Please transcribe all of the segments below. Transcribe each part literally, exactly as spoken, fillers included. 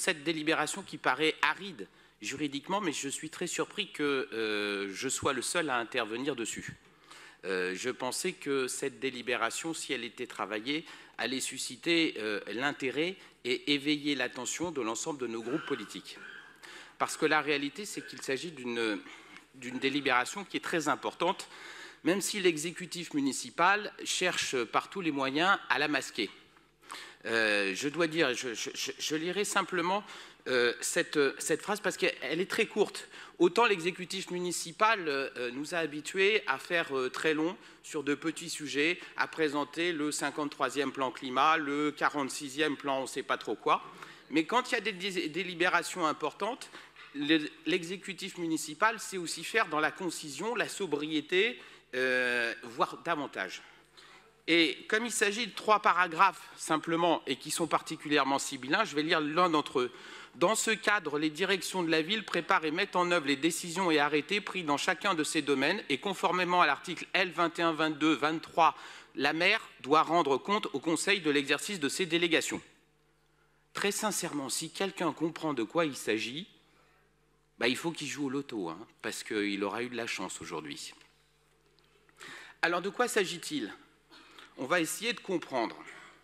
cette délibération qui paraît aride juridiquement, mais je suis très surpris que euh, je sois le seul à intervenir dessus. Euh, je pensais que cette délibération, si elle était travaillée, allait susciter euh, l'intérêt et éveiller l'attention de l'ensemble de nos groupes politiques. Parce que la réalité, c'est qu'il s'agit d'une d'une délibération qui est très importante, même si l'exécutif municipal cherche par tous les moyens à la masquer. Euh, je dois dire, je, je, je lirai simplement euh, cette, cette phrase parce qu'elle est très courte. Autant l'exécutif municipal euh, nous a habitués à faire euh, très long sur de petits sujets, à présenter le cinquante-troisième plan climat, le quarante-sixième plan on ne sait pas trop quoi. Mais quand il y a des délibérations importantes, l'exécutif municipal sait aussi faire dans la concision, la sobriété, euh, voire davantage. Et comme il s'agit de trois paragraphes simplement et qui sont particulièrement sibyllins, je vais lire l'un d'entre eux. Dans ce cadre, les directions de la ville préparent et mettent en œuvre les décisions et arrêtés pris dans chacun de ces domaines et conformément à l'article L vingt et un vingt-deux vingt-trois, la maire doit rendre compte au conseil de l'exercice de ses délégations. Très sincèrement, si quelqu'un comprend de quoi il s'agit, bah, il faut qu'il joue au loto, hein, parce qu'il aura eu de la chance aujourd'hui. Alors de quoi s'agit-il ? On va essayer de comprendre.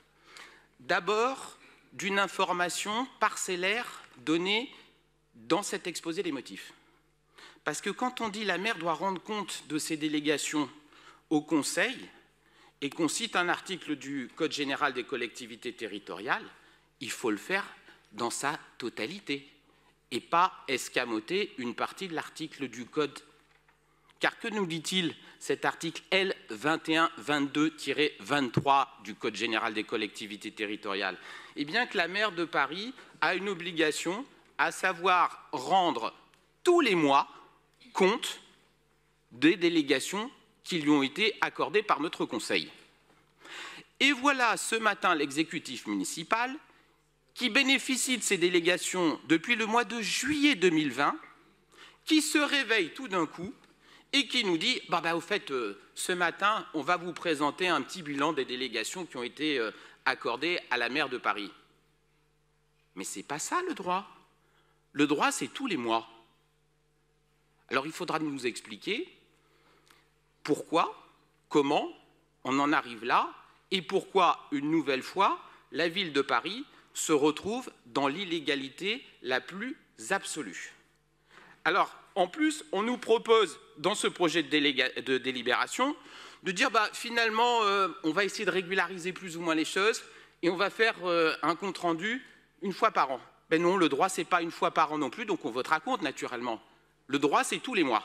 D'abord, d'une information parcellaire donnée dans cet exposé des motifs. Parce que quand on dit la maire doit rendre compte de ses délégations au Conseil, et qu'on cite un article du Code général des collectivités territoriales, il faut le faire dans sa totalité, et pas escamoter une partie de l'article du Code. Car que nous dit-il, cet article L vingt et un vingt-deux vingt-trois du Code général des collectivités territoriales? Eh bien que la maire de Paris a une obligation, à savoir rendre tous les mois compte des délégations qui lui ont été accordées par notre Conseil. Et voilà ce matin l'exécutif municipal qui bénéficie de ces délégations depuis le mois de juillet deux mille vingt, qui se réveille tout d'un coup et qui nous dit bah, bah, au fait, euh, ce matin, on va vous présenter un petit bilan des délégations qui ont été euh, accordées à la maire de Paris. Mais ce n'est pas ça le droit. Le droit, c'est tous les mois. Alors il faudra nous expliquer pourquoi, comment on en arrive là et pourquoi, une nouvelle fois, la ville de Paris se retrouve dans l'illégalité la plus absolue. Alors, en plus, on nous propose, dans ce projet de, de délibération, de dire, bah, finalement, euh, on va essayer de régulariser plus ou moins les choses et on va faire euh, un compte-rendu une fois par an. Ben non, le droit, ce n'est pas une fois par an non plus, donc on votera contre, naturellement. Le droit, c'est tous les mois.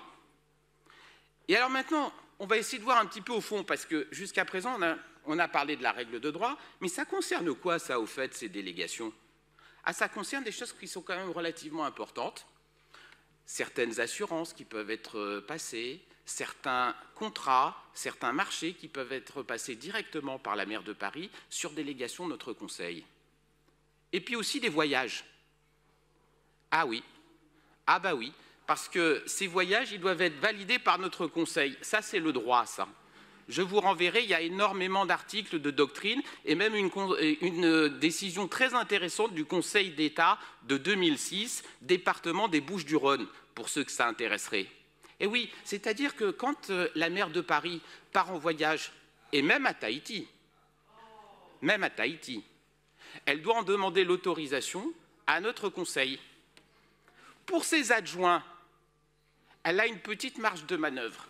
Et alors maintenant, on va essayer de voir un petit peu au fond, parce que jusqu'à présent, on a, on a parlé de la règle de droit, mais ça concerne quoi, ça, au fait, ces délégations? Ah, ça concerne des choses qui sont quand même relativement importantes. Certaines assurances qui peuvent être passées, certains contrats, certains marchés qui peuvent être passés directement par la maire de Paris sur délégation de notre Conseil. Et puis aussi des voyages. Ah oui, ah bah oui, parce que ces voyages, ils doivent être validés par notre Conseil. Ça, c'est le droit, ça. Je vous renverrai, il y a énormément d'articles de doctrine et même une, une décision très intéressante du Conseil d'État de deux mille six, département des Bouches-du-Rhône, pour ceux que ça intéresserait. Et oui, c'est-à-dire que quand la maire de Paris part en voyage, et même à Tahiti, même à Tahiti, elle doit en demander l'autorisation à notre Conseil. Pour ses adjoints, elle a une petite marge de manœuvre.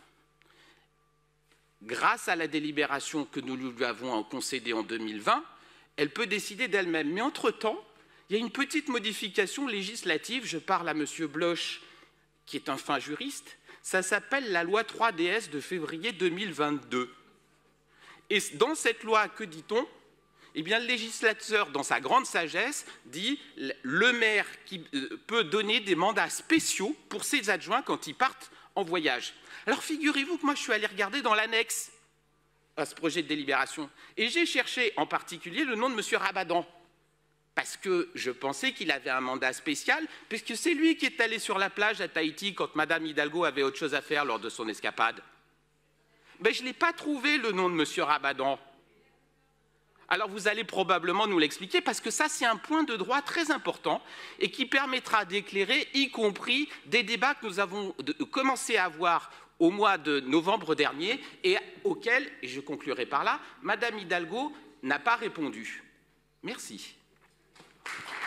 Grâce à la délibération que nous lui avons concédée en deux mille vingt, elle peut décider d'elle-même. Mais entre-temps, il y a une petite modification législative. Je parle à M. Bloch, qui est un fin juriste. Ça s'appelle la loi trois D S de février deux mille vingt-deux. Et dans cette loi, que dit-on? Eh bien, le législateur, dans sa grande sagesse, dit le maire qui peut donner des mandats spéciaux pour ses adjoints quand ils partent en voyage. Alors, figurez-vous que moi, je suis allé regarder dans l'annexe à ce projet de délibération et j'ai cherché en particulier le nom de M. Rabadan parce que je pensais qu'il avait un mandat spécial puisque c'est lui qui est allé sur la plage à Tahiti quand Mme Hidalgo avait autre chose à faire lors de son escapade. Mais je n'ai pas trouvé le nom de M. Rabadan. Alors vous allez probablement nous l'expliquer, parce que ça c'est un point de droit très important et qui permettra d'éclairer y compris des débats que nous avons commencé à avoir au mois de novembre dernier et auxquels, et je conclurai par là, Madame Hidalgo n'a pas répondu. Merci.